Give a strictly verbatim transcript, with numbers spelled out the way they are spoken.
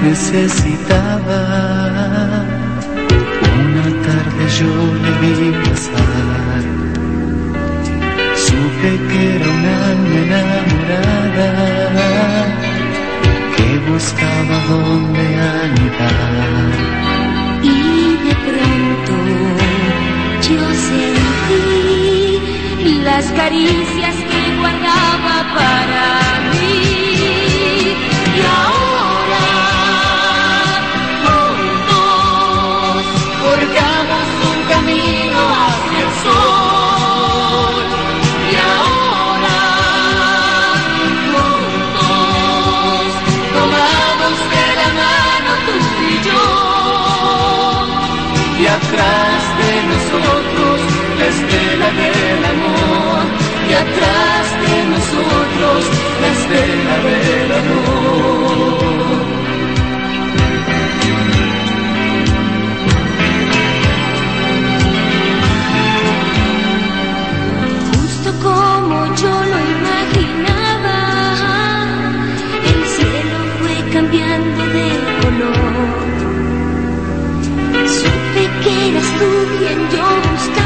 necesitaba. Una tarde yo le vi pasar, supe que era un alma enamorada que buscaba donde anidar. Y de pronto yo sentí las caricias que guardaba para mí. Y ahora juntos forjamos un camino hacia el sol. Y ahora juntos tomados de la mano tú y yo. Y atrás de nosotros la estela del amor. Y atrás de nosotros la estela del amor. Justo como yo lo imaginaba, el cielo fue cambiando de color. Supe que eras tú quien yo buscaba.